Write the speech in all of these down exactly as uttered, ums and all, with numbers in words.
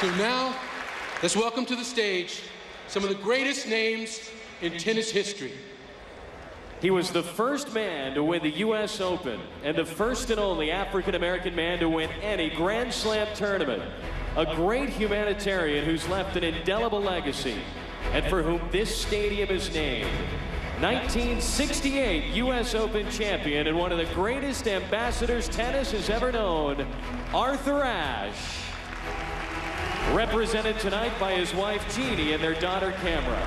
So now, let's welcome to the stage some of the greatest names in tennis history. He was the first man to win the U S Open and the first and only African-American man to win any Grand Slam tournament. A great humanitarian who's left an indelible legacy and for whom this stadium is named. nineteen sixty-eight U S Open champion and one of the greatest ambassadors tennis has ever known, Arthur Ashe. Represented tonight by his wife Jeannie and their daughter Camera.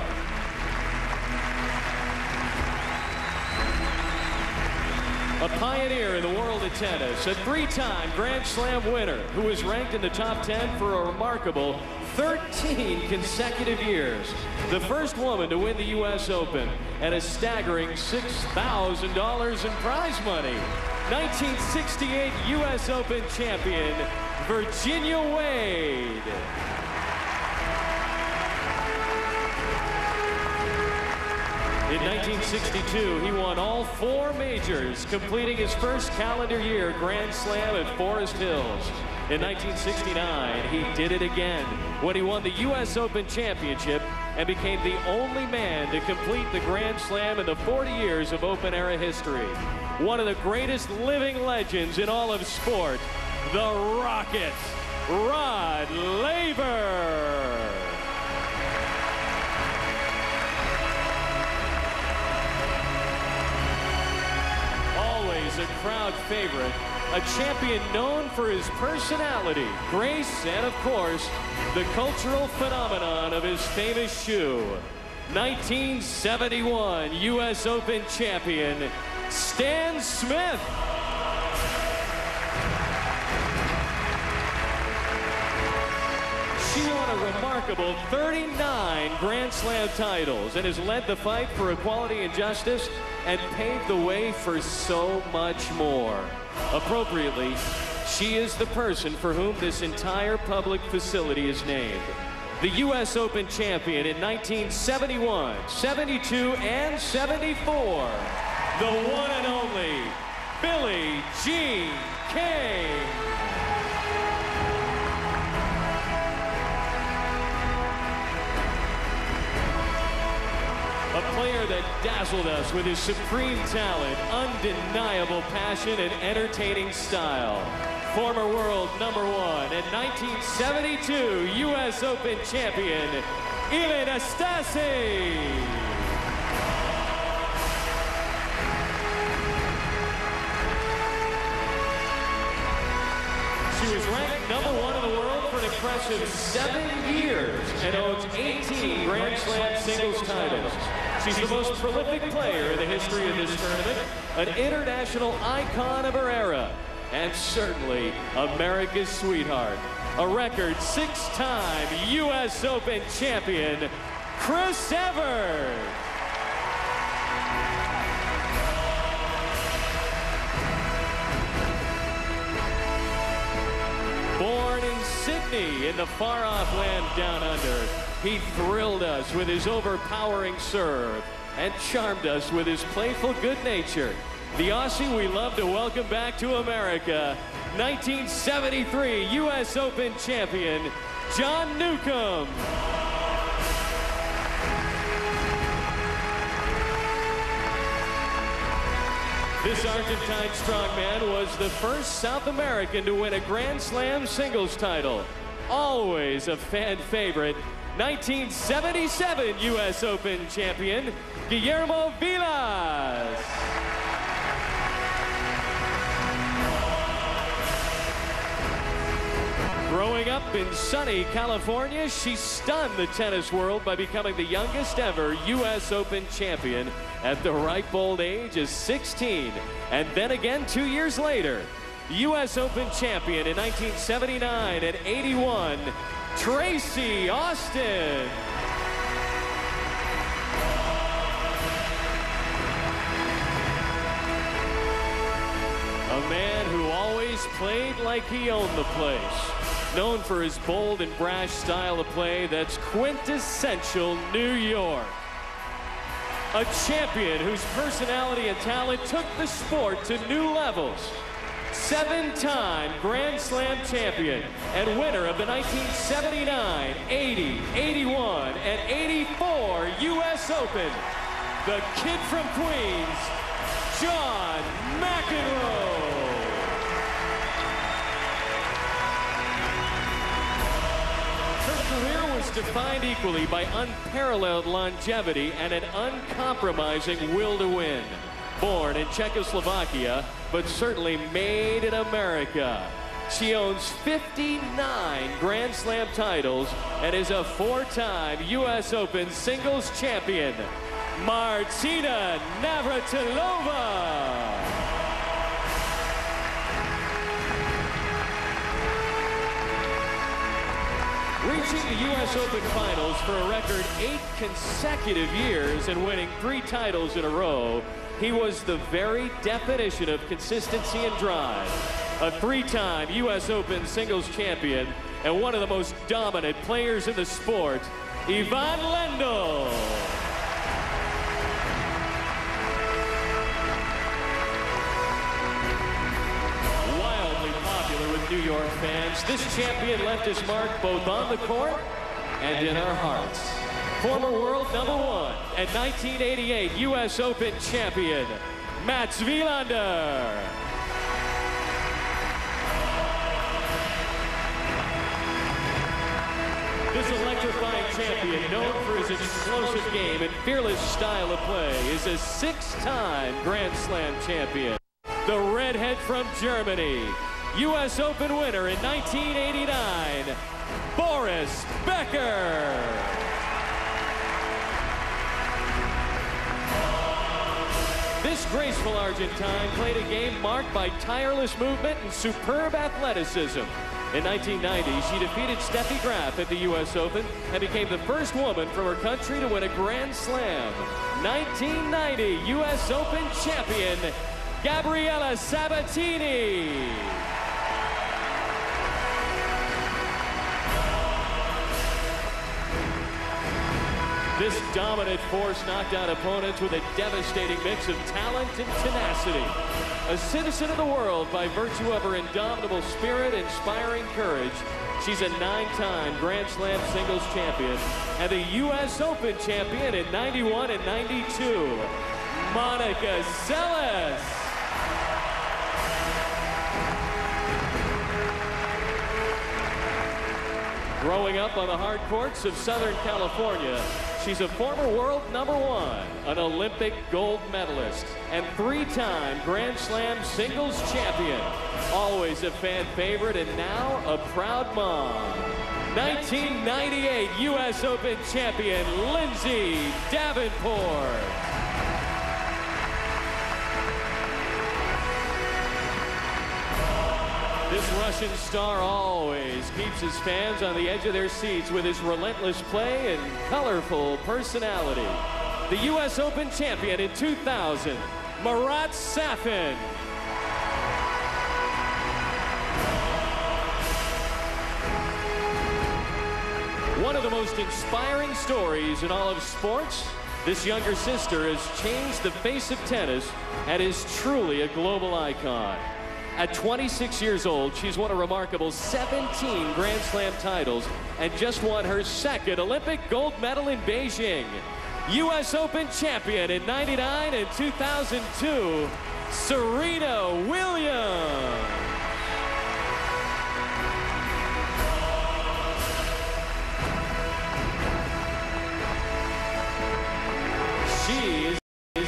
A pioneer in the world of tennis, a three-time Grand Slam winner who was ranked in the top ten for a remarkable thirteen consecutive years. The first woman to win the U S Open and a staggering six thousand dollars in prize money. nineteen sixty-eight U S Open champion, Virginia Wade. In nineteen sixty-two, he won all four majors, completing his first calendar year Grand Slam at Forest Hills. In nineteen sixty-nine, he did it again when he won the U S Open Championship and became the only man to complete the Grand Slam in the forty years of Open-era history. One of the greatest living legends in all of sport, the Rocket, Rod Laver. Always a crowd favorite, a champion known for his personality, grace, and of course, the cultural phenomenon of his famous shoe. nineteen seventy-one U S Open champion, Stan Smith. She won a remarkable thirty-nine Grand Slam titles and has led the fight for equality and justice and paved the way for so much more. Appropriately, she is the person for whom this entire public facility is named. The U S Open champion in nineteen seventy-one, seventy-two, and seventy-four. The one and only Billie Jean King. A player that dazzled us with his supreme talent, undeniable passion, and entertaining style. Former world number one and nineteen seventy-two U S Open champion, Ilie Nastase. She was ranked number one in the world for an impressive seven years and owns eighteen Grand Slam singles titles. She's the most prolific player in the history of this tournament, an international icon of her era, and certainly America's sweetheart. A record six-time U S Open champion, Chris Evert. Born in Sydney in the far-off land down under, he thrilled us with his overpowering serve and charmed us with his playful good nature. The Aussie we love to welcome back to America, nineteen seventy-three U S Open champion, John Newcombe. This Argentine strongman was the first South American to win a Grand Slam singles title. Always a fan favorite, nineteen seventy-seven U S Open champion, Guillermo Vilas. Growing up in sunny California, she stunned the tennis world by becoming the youngest ever U S Open champion at the ripe old age of sixteen. And then again two years later, U S Open champion in nineteen seventy-nine and eighty-one, Tracy Austin. A man who always played like he owned the place. Known for his bold and brash style of play that's quintessential New York. A champion whose personality and talent took the sport to new levels. seven-time Grand Slam champion and winner of the nineteen seventy-nine, eighty, eighty-one, and eighty-four U S Open, the kid from Queens, John McEnroe. Her career was defined equally by unparalleled longevity and an uncompromising will to win. Born in Czechoslovakia, but certainly made in America. She owns fifty-nine Grand Slam titles and is a four-time U S Open singles champion, Martina Navratilova. Reaching the U S Open Finals for a record eight consecutive years and winning three titles in a row, he was the very definition of consistency and drive. A three-time U S Open singles champion and one of the most dominant players in the sport, Ivan Lendl. Wildly popular with New York fans, this champion left his mark both on the court and in our hearts. Former world number one and nineteen eighty-eight U S Open champion, Mats Wilander. This electrifying champion, known for his explosive game and fearless style of play, is a six-time Grand Slam champion. The redhead from Germany, U S Open winner in nineteen eighty-nine, Boris Becker. This graceful Argentine played a game marked by tireless movement and superb athleticism. In nineteen ninety, she defeated Steffi Graf at the U S Open and became the first woman from her country to win a Grand Slam. nineteen ninety U S Open champion, Gabriela Sabatini. This dominant force knocked out opponents with a devastating mix of talent and tenacity. A citizen of the world by virtue of her indomitable spirit, inspiring courage, she's a nine-time Grand Slam singles champion and the U S Open champion in ninety-one and ninety-two, Monica Seles. Growing up on the hard courts of Southern California, she's a former world number one, an Olympic gold medalist, and three-time Grand Slam singles champion. Always a fan favorite and now a proud mom. nineteen ninety-eight U S Open champion, Lindsay Davenport. This Russian star always keeps his fans on the edge of their seats with his relentless play and colorful personality. The U S Open champion in two thousand, Marat Safin. One of the most inspiring stories in all of sports, this younger sister has changed the face of tennis and is truly a global icon. At twenty-six years old, she's won a remarkable seventeen Grand Slam titles and just won her second Olympic gold medal in Beijing. U S Open champion in ninety-nine and two thousand two, Serena Williams.